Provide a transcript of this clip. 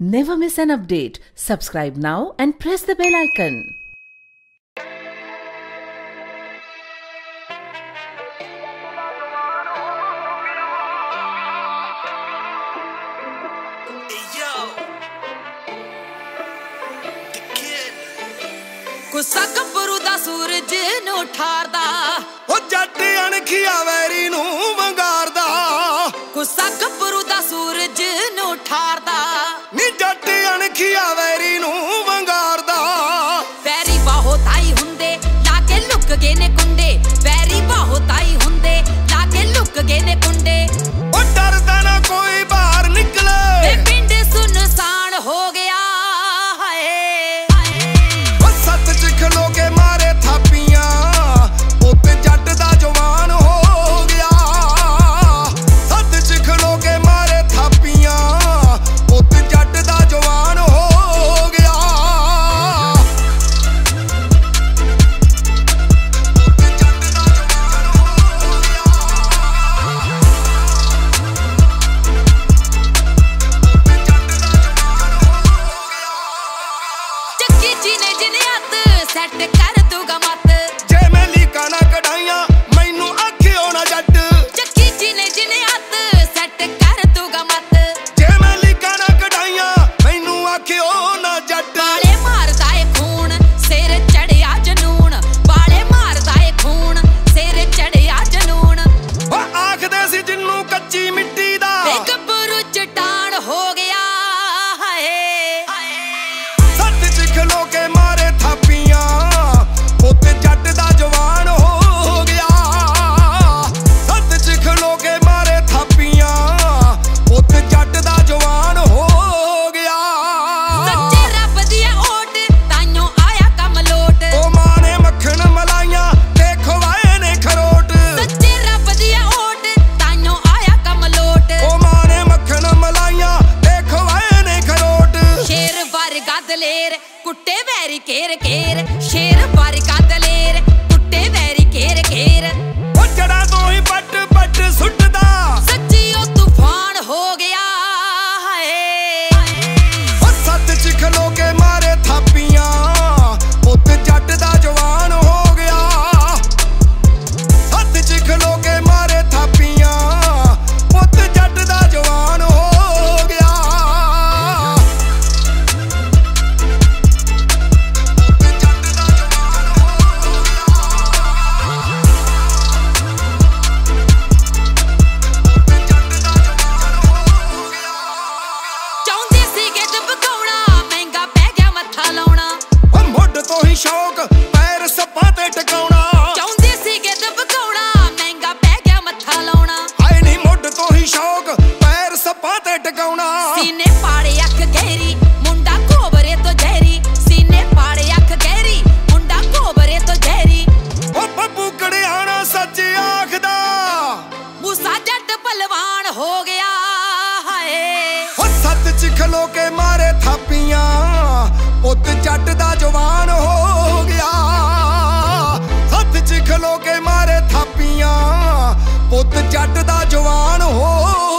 Never miss an update. Subscribe now and press the bell icon. गुस्सा गब्बरू दा सूरज नूं ठारदा ओ जट Ankhiya vary नूं वंगारदा गुस्सा गब्बरू दा सूरज नूं ठारदा नी जट अणखिया वैरी नूं वंगारदा वैरी बाहो ताई हुंदे लाके लुक गए ने कुंडे वैरी बाहो ताई हुंदे लाके लुक गए ने कुंडे ओ डरदा ना कोई बाहर निकले वे पिंड सुनसान हो गया खलो के मारे थापियां उत्ते जट दा जवान हो गया सत च खलो के मारे थापियां उत्ते जट दा जवान हो गया उत्ते जट दा जवान हो गया उत्ते जट दा जवान हो गया चक्की जी ने जिने सैट कर दूगा मत जे मैं लीका ना कढ़ाइया मैनू आखियो ना जट चक्की जी ने जिने हथ सैट कर दूगा मत जे मैं लीका ना कढ़ाइया मैनू आखियो ना जट बाले मारदा ए खून सिर चढ़िया जनून बाले मारदा ए खून सिर चढ़िया जनून ओ आखदे सी जिन्नू कच्ची मिट्टी दा गब्बरू चट्टान हो गया सत च खलो के मारे थापियां उत्ते जट दा जवान हो गया सत च खलो के मारे थापियां उत्ते जट दा जवान हो गया सच्चे रब दी ओट ताइयों आया कम लोट ओ मां ने मक्खन मलाइयां ते खवाए ने खरोट सच्चे रब दी ओट ताइयों आया कम लोट ओ मां ने मक्खन मलाइयां ते खवाए ने खरोट शेर वर्गा दलेर कुट्टे वैरी केर केर शेर वर्गा दलेर कुट्टे वैरी केर केर ओ जड़ा तो ही पट पट सुटदा सच्ची ओ तूफान हो गया ओ सत च खलो के मारे थापियां उत्ते जट दा जवान हो गया सत च खलो के मारे थापियां उत्ते जट दा जवान हो गया उत्ते जट दा जवान हो गया उत्ते जट दा जवान हो गया ਚਾਹੁੰਦੇ ਸੀਗੇ ਦਬਕਾਉਣਾ ਮਹਿੰਗਾ ਪੈ ਗਿਆ ਮੱਥਾ ਲਾਉਣਾ ਓ ਮੁੱਢ ਤੋਂ ਹੀ ਸ਼ੌਕ ਪੈਰ ਸੱਪਾਂ ਤੇ ਟਿਕਾਉਣਾ ਚਾਹੁੰਦੇ ਸੀਗੇ ਦਬਕਾਉਣਾ ਮਹਿੰਗਾ ਪੈ ਗਿਆ ਮੱਥਾ ਲਾਉਣਾ ਹਾਏ ਨੀ ਮੁੱਢ ਤੋਂ ਹੀ ਸ਼ੌਕ ਪੈਰ ਸੱਪਾਂ ਤੇ ਟਿਕਾਉਣਾ ਸੀਨੇ ਪਾੜੇ ਅੱਖ ਗਹਿਰੀ ਮੁੰਡਾ ਕੋਬਰੇ ਤੋਂ ਜ਼ਹਿਰੀ ਸੀਨੇ ਪਾੜੇ ਅੱਖ ਗਹਿਰੀ ਮੁੰਡਾ ਕੋਬਰੇ ਤੋਂ ਜ਼ਹਿਰੀ ਓ ਬੱਬੂ ਕੜਿਆਣਾ ਸੱਚ ਆਖਦਾ ਮੂਸਾ ਜੱਟ ਭਲਵਾਨ ਹੋ ਗਿਆ ਓ ਸੱਤ ਚ ਖਲੋ ਕੇ ਮਾਰੇ ਥਾਪੀਆਂ ਪੁੱਤ ਜੱਟ ਦਾ ਜਵਾਨ ਹੋ ਗਿਆ ਸੱਤ ਚ ਖਲੋ ਕੇ ਮਾਰੇ ਥਾਪੀਆਂ ਪੁੱਤ ਜੱਟ ਦਾ ਜਵਾਨ ਹੋ